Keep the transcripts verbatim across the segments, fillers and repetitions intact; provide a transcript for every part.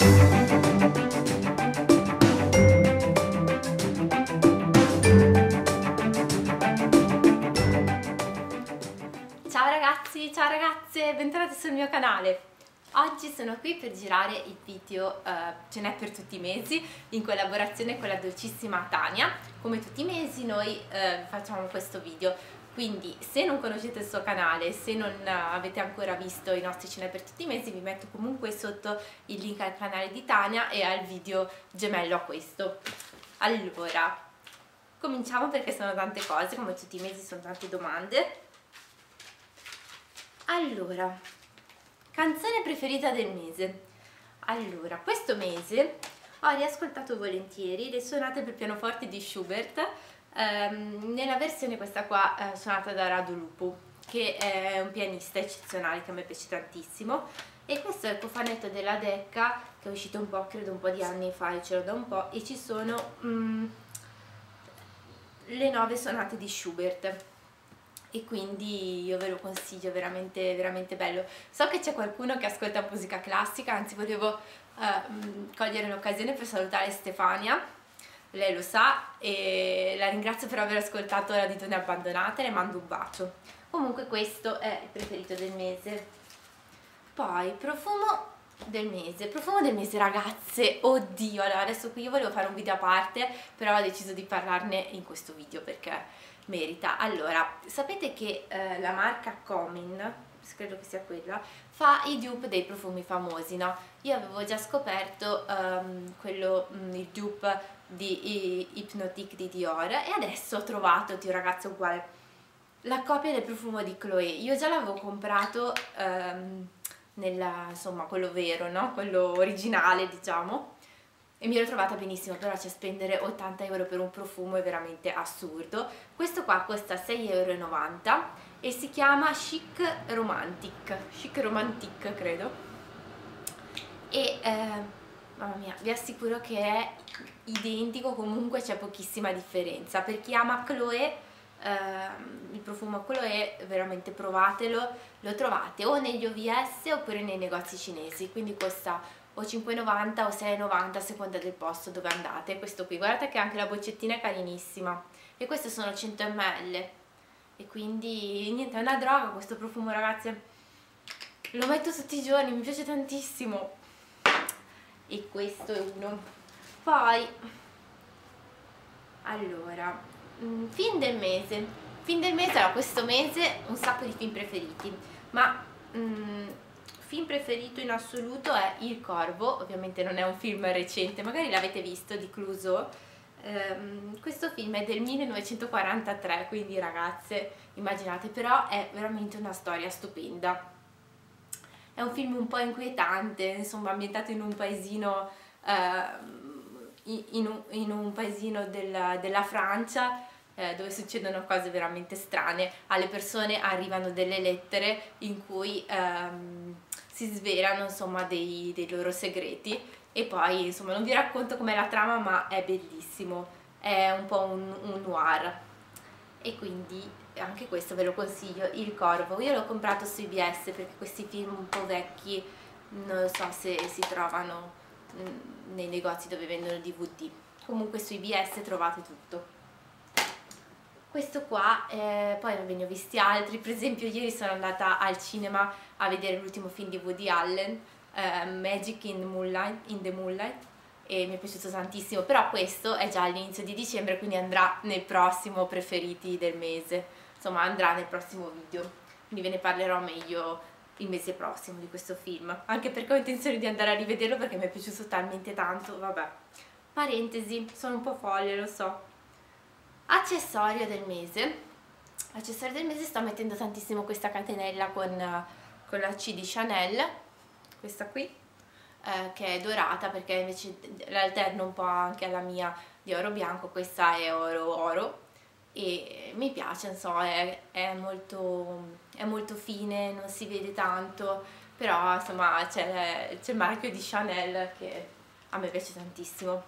Ciao ragazzi, ciao ragazze, bentornati sul mio canale. Oggi sono qui per girare il video uh, Ce n'è per tutti i mesi, in collaborazione con la dolcissima Tania. Come tutti i mesi noi uh, facciamo questo video, quindi se non conoscete il suo canale, se non uh, avete ancora visto i nostri Ce n'è per tutti i mesi, vi metto comunque sotto il link al canale di Tania e al video gemello a questo. Allora, cominciamo perché sono tante cose, come tutti i mesi sono tante domande. Allora, canzone preferita del mese. Allora, questo mese ho riascoltato volentieri le sonate per pianoforte di Schubert, ehm, nella versione questa qua eh, suonata da Radu Lupu, che è un pianista eccezionale che a me piace tantissimo. E questo è il cofanetto della Decca, che è uscito un po', credo un po' di anni fa, e ce l'ho da un po', e ci sono mm, le nove sonate di Schubert. E quindi io ve lo consiglio, è veramente, veramente bello. So che c'è qualcuno che ascolta musica classica, anzi volevo uh, cogliere l'occasione per salutare Stefania, lei lo sa, e la ringrazio per aver ascoltato La Didone Abbandonata e le mando un bacio. Comunque questo è il preferito del mese. Poi profumo del mese, profumo del mese ragazze, oddio, allora adesso qui io volevo fare un video a parte, però ho deciso di parlarne in questo video perché merita. Allora, sapete che eh, la marca Comin, credo che sia quella, fa i dupe dei profumi famosi, no? Io avevo già scoperto um, quello, um, il dupe di Hypnotique di Dior, e adesso ho trovato, Dio ragazzo, uguale, la copia del profumo di Chloé. Io già l'avevo comprato um, nella, insomma, quello vero, no? Quello originale, diciamo, e mi ero trovata benissimo, però c'è spendere ottanta euro per un profumo è veramente assurdo. Questo qua costa sei e novanta euro e si chiama Chic Romantic, Chic Romantic credo, e eh, mamma mia, vi assicuro che è identico, comunque c'è pochissima differenza. Per chi ama Chloé, eh, il profumo Chloé, veramente provatelo, lo trovate o negli O V S oppure nei negozi cinesi, quindi costa o cinque e novanta o sei e novanta a seconda del posto dove andate. Questo qui, guardate che anche la boccettina è carinissima, e queste sono cento millilitri, e quindi niente, è una droga questo profumo ragazzi, lo metto tutti i giorni, mi piace tantissimo. E questo è uno. Poi allora, film del mese, film del mese, allora questo mese un sacco di film preferiti, ma mm, film preferito in assoluto è Il Corvo. Ovviamente non è un film recente, magari l'avete visto, di Clouseau. Um, questo film è del millenovecentoquarantatré, quindi ragazze immaginate, però è veramente una storia stupenda. È un film un po' inquietante, insomma, ambientato in un paesino uh, in, un, in un paesino della, della Francia, eh, dove succedono cose veramente strane. Alle persone arrivano delle lettere in cui um, si svelano, insomma, dei, dei loro segreti, e poi insomma non vi racconto com'è la trama, ma è bellissimo, è un po' un, un noir, e quindi anche questo ve lo consiglio, Il Corvo. Io l'ho comprato su I B S perché questi film un po' vecchi non so se si trovano mh, nei negozi dove vendono D V D, comunque su I B S trovate tutto. Questo qua, eh, poi ne ho visti altri, per esempio ieri sono andata al cinema a vedere l'ultimo film di Woody Allen, eh, Magic in the, Moonlight, in the Moonlight, e mi è piaciuto tantissimo, però questo è già all'inizio di dicembre, quindi andrà nel prossimo preferiti del mese, insomma andrà nel prossimo video, quindi ve ne parlerò meglio il mese prossimo di questo film, anche perché ho intenzione di andare a rivederlo perché mi è piaciuto talmente tanto. Vabbè, parentesi, sono un po' folle, lo so. Accessorio del mese, accessorio del mese, sto mettendo tantissimo questa catenella con, con la C di Chanel, questa qui, eh, che è dorata, perché invece l'alterno un po' anche alla mia di oro bianco, questa è oro oro, e mi piace, insomma, è, è, molto, è molto fine, non si vede tanto, però insomma c'è il marchio di Chanel che a me piace tantissimo.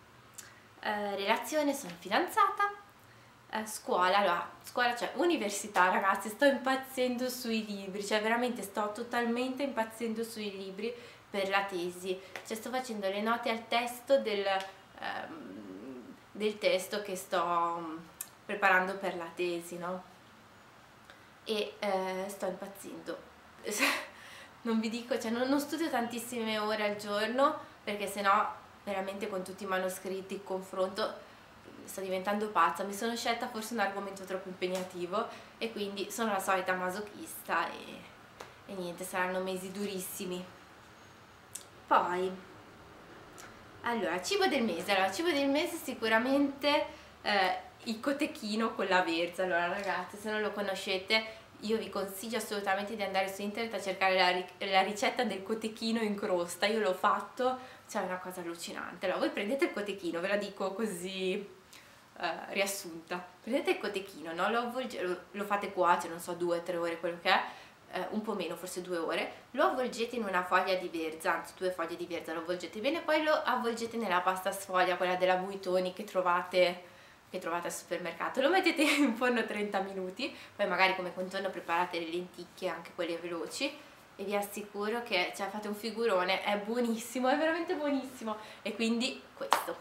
Eh, relazione, sono fidanzata. Eh, scuola, allora, scuola, cioè università, ragazzi, sto impazzendo sui libri, cioè veramente sto totalmente impazzendo sui libri, per la tesi, cioè sto facendo le note al testo del, ehm, del testo che sto preparando per la tesi, no? E eh, sto impazzendo. Non vi dico, cioè non, non studio tantissime ore al giorno, perché sennò veramente con tutti i manoscritti, il confronto, sto diventando pazza. Mi sono scelta forse un argomento troppo impegnativo e quindi sono la solita masochista e, e niente, saranno mesi durissimi. Poi, allora, cibo del mese. Allora, cibo del mese sicuramente eh, il cotechino con la verza. Allora ragazzi, se non lo conoscete, io vi consiglio assolutamente di andare su internet a cercare la, la ricetta del cotechino in crosta. Io l'ho fatto, cioè è una cosa allucinante. Allora voi prendete il cotechino, ve la dico così eh, riassunta. Prendete il cotechino, no? Lo, lo, lo fate cuocere, non so, due o tre ore, quello che è, eh, un po' meno, forse due ore. Lo avvolgete in una foglia di verza, anzi due foglie di verza, lo avvolgete bene, poi lo avvolgete nella pasta sfoglia, quella della Buitoni che trovate che trovate al supermercato. Lo mettete in forno trenta minuti, poi magari come contorno preparate le lenticchie, anche quelle veloci, e vi assicuro che cioè, fate un figurone, è buonissimo, è veramente buonissimo. E quindi questo.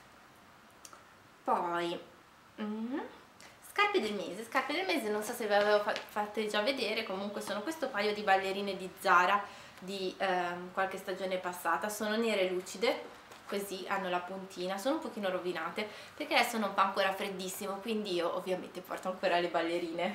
Poi mm, scarpe del mese. Scarpe del mese non so se ve le avevo fatte già vedere, comunque sono questo paio di ballerine di Zara di ehm, qualche stagione passata, sono nere lucide, così hanno la puntina, sono un pochino rovinate perché adesso non fa ancora freddissimo, quindi io ovviamente porto ancora le ballerine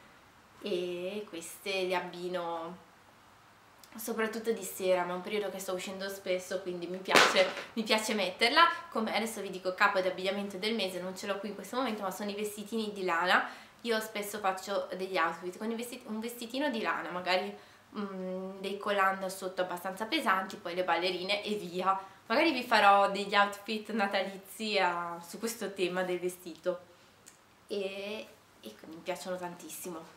e queste le abbino soprattutto di sera, ma è un periodo che sto uscendo spesso, quindi mi piace, mi piace metterla. Come adesso vi dico capo di abbigliamento del mese, non ce l'ho qui in questo momento, ma sono i vestitini di lana. Io spesso faccio degli outfit con un vestitino di lana, magari mm, dei collant sotto abbastanza pesanti, poi le ballerine e via. Magari vi farò degli outfit natalizi a, su questo tema del vestito e, e mi piacciono tantissimo.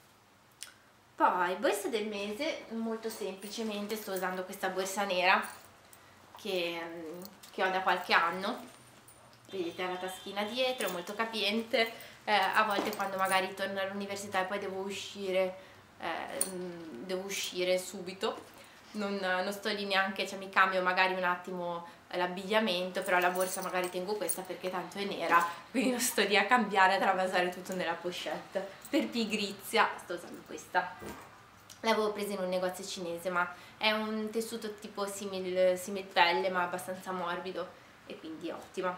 Poi borsa del mese, molto semplicemente sto usando questa borsa nera che, che ho da qualche anno, vedete ha la taschina dietro, molto capiente, eh, a volte quando magari torno all'università e poi devo uscire, eh, devo uscire subito, non, non sto lì neanche, cioè mi cambio magari un attimo l'abbigliamento, però la borsa magari tengo questa perché tanto è nera, quindi non sto lì a cambiare, a travasare tutto nella pochette. Per pigrizia sto usando questa. L'avevo presa in un negozio cinese, ma è un tessuto tipo simil, simil pelle, ma abbastanza morbido e quindi ottima.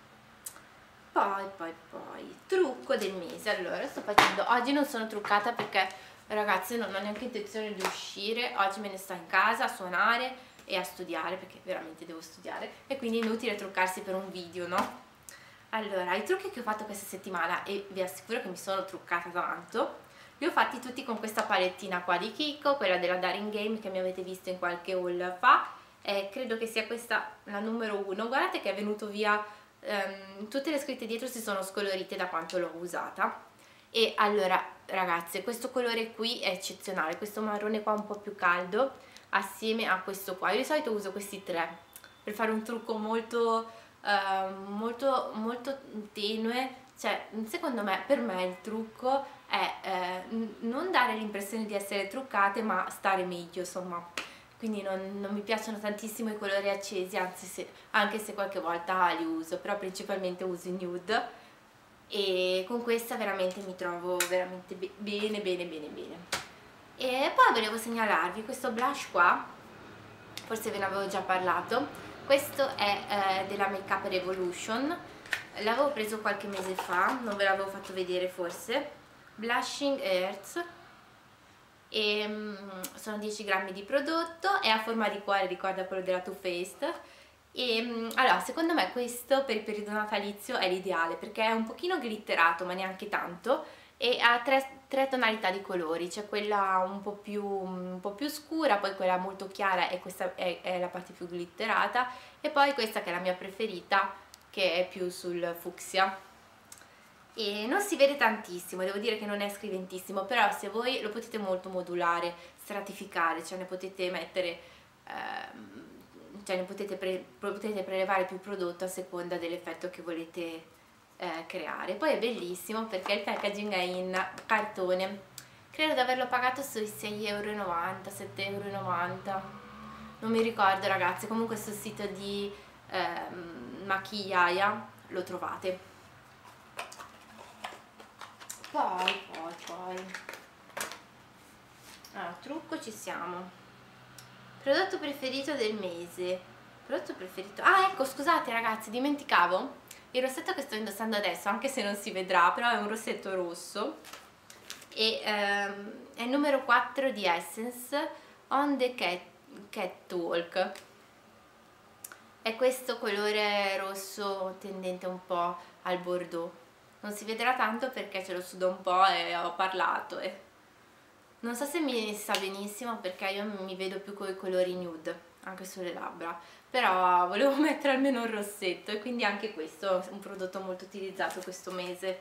Poi, poi, poi, trucco del mese. Allora, sto facendo, oggi non sono truccata perché ragazzi non ho neanche intenzione di uscire, oggi me ne sto in casa a suonare e a studiare perché veramente devo studiare e quindi è inutile truccarsi per un video, no? Allora, i trucchi che ho fatto questa settimana, e vi assicuro che mi sono truccata tanto, li ho fatti tutti con questa palettina qua di Kiko, quella della Daring Game che mi avete visto in qualche haul fa, e credo che sia questa la numero uno. Guardate che è venuto via, ehm, tutte le scritte dietro si sono scolorite da quanto l'ho usata. E allora ragazze, questo colore qui è eccezionale, questo marrone qua un po' più caldo assieme a questo qua. Io di solito uso questi tre per fare un trucco molto uh, molto molto tenue, cioè secondo me, per me il trucco è eh, non dare l'impressione di essere truccate ma stare meglio, insomma. Quindi non, non mi piacciono tantissimo i colori accesi, anzi se, anche se qualche volta li uso, però principalmente uso i nude e con questa veramente mi trovo veramente be bene bene bene bene. E poi volevo segnalarvi questo blush qua, forse ve ne avevo già parlato, questo è eh, della Make Up Revolution, l'avevo preso qualche mese fa, non ve l'avevo fatto vedere forse, Blushing Earth, e um, sono dieci grammi di prodotto, è a forma di cuore, ricorda quello della Too Faced. E um, allora secondo me questo per il periodo natalizio è l'ideale perché è un pochino glitterato ma neanche tanto e ha tre, tre tonalità di colori, c'è quella un po' più, un po' più scura, poi quella molto chiara e questa è, è la parte più glitterata e poi questa che è la mia preferita che è più sul fucsia. E non si vede tantissimo, devo dire che non è scriventissimo, però se voi lo potete molto modulare, stratificare, cioè ne potete mettere, ehm, cioè ne potete, pre potete prelevare più prodotto a seconda dell'effetto che volete eh, creare. Poi è bellissimo perché il packaging è in cartone, credo di averlo pagato sui sei e novanta euro, sette e novanta euro, non mi ricordo ragazzi, comunque sul sito di ehm, Maquillaya lo trovate. Poi, poi, poi allora, trucco ci siamo. Prodotto preferito del mese. Prodotto preferito, ah ecco, scusate ragazzi, dimenticavo il rossetto che sto indossando adesso, anche se non si vedrà, però è un rossetto rosso e ehm, è il numero quattro di Essence On The Cat, Catwalk. È questo colore rosso tendente un po' al bordeaux, non si vedrà tanto perché ce lo sudo un po' e ho parlato e non so se mi sta benissimo perché io mi vedo più con i colori nude anche sulle labbra, però volevo mettere almeno un rossetto e quindi anche questo è un prodotto molto utilizzato questo mese.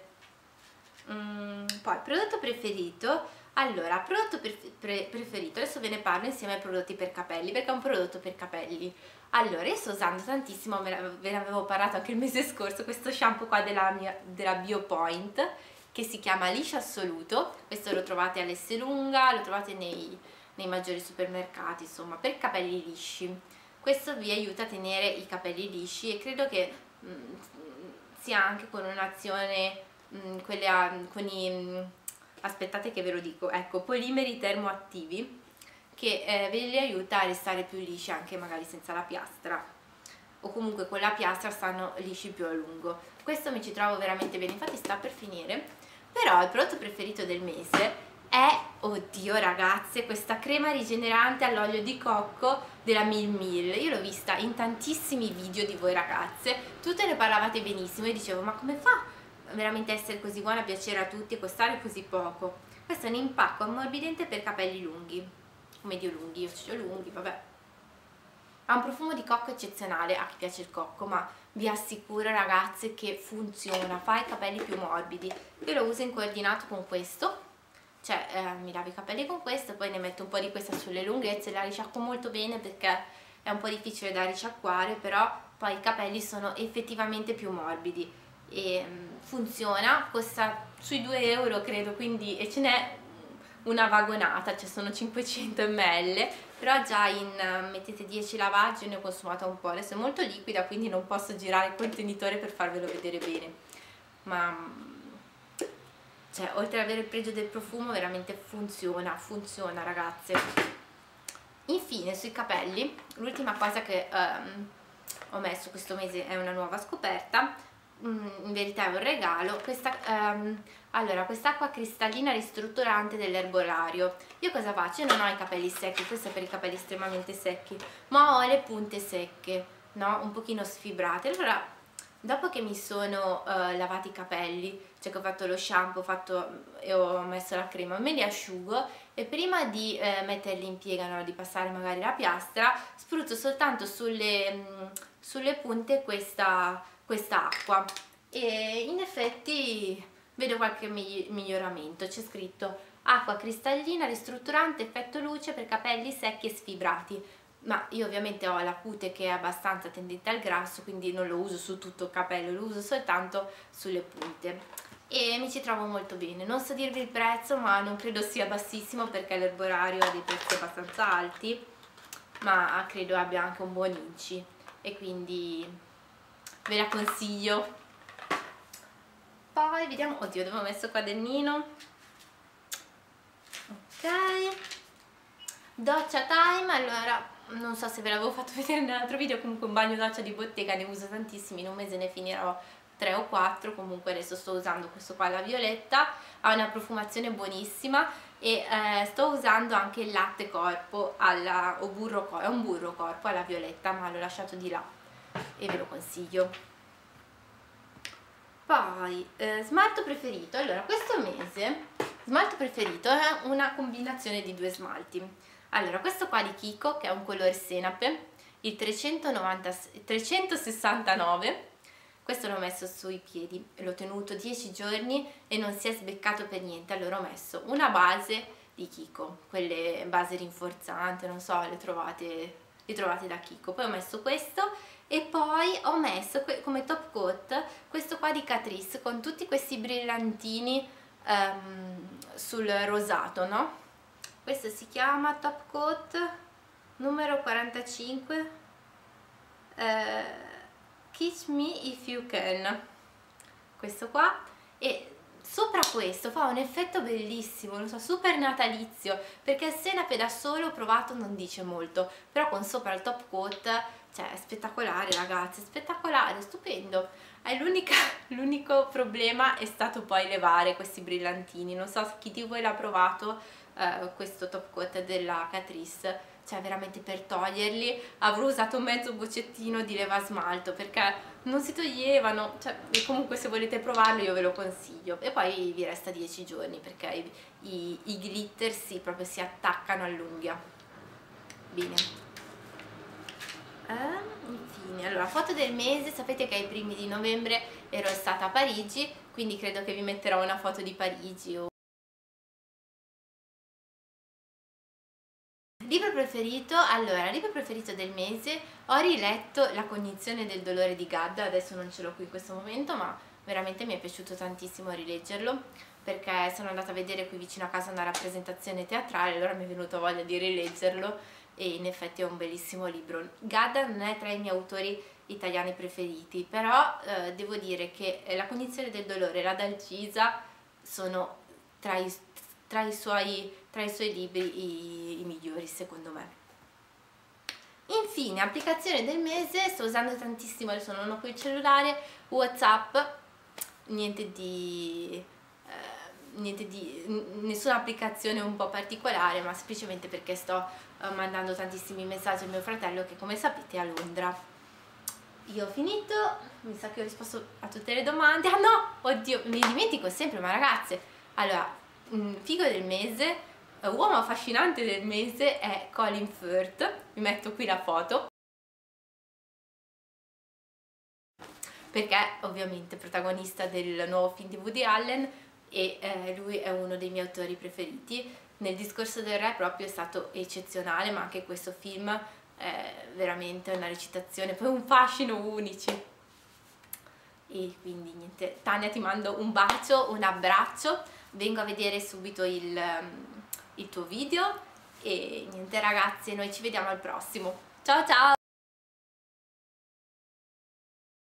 Mm, poi prodotto preferito, allora prodotto pre pre preferito, adesso ve ne parlo insieme ai prodotti per capelli perché è un prodotto per capelli. Allora io sto usando tantissimo, ve ne avevo parlato anche il mese scorso, questo shampoo qua della, mia, della Biopoint che si chiama Liscio Assoluto. Questo lo trovate all'Esselunga, lo trovate nei, nei maggiori supermercati, insomma, per capelli lisci. Questo vi aiuta a tenere i capelli lisci e credo che mh, sia anche con un'azione quelle a, con i mh, aspettate che ve lo dico, ecco, polimeri termoattivi che eh, ve li aiuta a restare più lisci anche magari senza la piastra, o comunque con la piastra stanno lisci più a lungo. Questo mi ci trovo veramente bene, infatti sta per finire. Però il prodotto preferito del mese è, oddio ragazze, questa crema rigenerante all'olio di cocco della Mil Mil. Io l'ho vista in tantissimi video di voi ragazze, tutte ne parlavate benissimo e dicevo ma come fa veramente essere così buona, piacere a tutti e costare così poco? Questo è un impacco ammorbidente per capelli lunghi o medio lunghi, io ci ho lunghi, vabbè. Ha un profumo di cocco eccezionale a chi piace il cocco, ma vi assicuro ragazze che funziona, fa i capelli più morbidi. Io lo uso in coordinato con questo, cioè eh, mi lavo i capelli con questo, poi ne metto un po' di questa sulle lunghezze, la risciacquo molto bene perché è un po' difficile da risciacquare, però poi i capelli sono effettivamente più morbidi e um, funziona, costa sui due euro credo, quindi e ce n'è una vagonata, cioè sono cinquecento millilitri, però già in uh, mettete dieci lavaggi ne ho consumata un po'. Adesso è molto liquida quindi non posso girare il contenitore per farvelo vedere bene, ma cioè oltre ad avere il pregio del profumo veramente funziona, funziona ragazze. Infine sui capelli l'ultima cosa che um, ho messo questo mese è una nuova scoperta, in verità è un regalo, questa um, allora quest'acqua cristallina ristrutturante dell'erbolario. Io cosa faccio? Io non ho i capelli secchi, questo è per i capelli estremamente secchi, ma ho le punte secche, no? Un pochino sfibrate. Allora dopo che mi sono uh, lavati i capelli, cioè che ho fatto lo shampoo, ho fatto, e ho messo la crema, me li asciugo e prima di eh, metterli in piega, no? Di passare magari la piastra, spruzzo soltanto sulle, mh, sulle punte questa questa acqua e in effetti vedo qualche miglioramento. C'è scritto acqua cristallina ristrutturante effetto luce per capelli secchi e sfibrati, ma io ovviamente ho la cute che è abbastanza tendente al grasso, quindi non lo uso su tutto il capello, lo uso soltanto sulle punte e mi ci trovo molto bene. Non so dirvi il prezzo, ma non credo sia bassissimo perché l'erbolario ha dei prezzi abbastanza alti, ma credo abbia anche un buon inci e quindi ve la consiglio. Poi vediamo, oddio dove ho messo il quadernino, ok, doccia time. Allora non so se ve l'avevo fatto vedere nell'altro video, comunque un bagno doccia di bottega, ne uso tantissimi, in un mese ne finirò tre o quattro, comunque adesso sto usando questo qua, la violetta, ha una profumazione buonissima e eh, sto usando anche il latte corpo alla, o burro corpo, è un burro corpo alla violetta, ma l'ho lasciato di là e ve lo consiglio. Poi eh, smalto preferito, allora questo mese smalto preferito è una combinazione di due smalti. Allora questo qua di Kiko che è un colore senape, il trecentonovanta, trecentosessantanove, questo l'ho messo sui piedi, l'ho tenuto dieci giorni e non si è sbeccato per niente. Allora ho messo una base di Kiko, quelle base rinforzante, non so, le trovate, le trovate da Kiko, poi ho messo questo e poi ho messo come top coat questo qua di Catrice con tutti questi brillantini um, sul rosato, no? Questo si chiama top coat, numero quarantacinque, eh, Kiss Me If You Can, questo qua, e sopra questo fa un effetto bellissimo, lo so, super natalizio, perché il senape da solo provato non dice molto, però con sopra il top coat, cioè è spettacolare ragazzi, spettacolare, stupendo. L'unico problema è stato poi levare questi brillantini, non so se chi di voi l'ha provato eh, questo top coat della Catrice, cioè veramente per toglierli avrò usato mezzo boccettino di leva smalto perché non si toglievano, cioè, e comunque se volete provarlo io ve lo consiglio. E poi vi resta dieci giorni perché i, i, i glitter si, proprio si attaccano all'unghia. Bene. Eh, infine, allora, foto del mese, sapete che ai primi di novembre ero stata a Parigi, quindi credo che vi metterò una foto di Parigi. O... Libro preferito? Allora, libro preferito del mese, ho riletto La cognizione del dolore di Gadda, adesso non ce l'ho qui in questo momento, ma veramente mi è piaciuto tantissimo rileggerlo, perché sono andata a vedere qui vicino a casa una rappresentazione teatrale, allora mi è venuta voglia di rileggerlo e in effetti è un bellissimo libro. Gadda non è tra i miei autori italiani preferiti, però eh, devo dire che La cognizione del dolore e La Dalgisa sono tra i Tra i, suoi, tra i suoi libri i, i migliori secondo me. Infine, applicazione del mese, sto usando tantissimo, adesso non ho qui il cellulare, WhatsApp, niente di, eh, niente di nessuna applicazione un po' particolare, ma semplicemente perché sto eh, mandando tantissimi messaggi a mio fratello che come sapete è a Londra. Io ho finito, mi sa che ho risposto a tutte le domande. Ah no, oddio, mi dimentico sempre, ma ragazze, allora, figo del mese, uomo affascinante del mese è Colin Firth, vi metto qui la foto, perché ovviamente è protagonista del nuovo film di Woody Allen e eh, lui è uno dei miei autori preferiti. Nel Discorso del Re proprio è stato eccezionale, ma anche questo film è veramente una recitazione, poi un fascino unici. E quindi niente, Tania ti mando un bacio, un abbraccio, vengo a vedere subito il, il tuo video e niente ragazzi, noi ci vediamo al prossimo. Ciao ciao!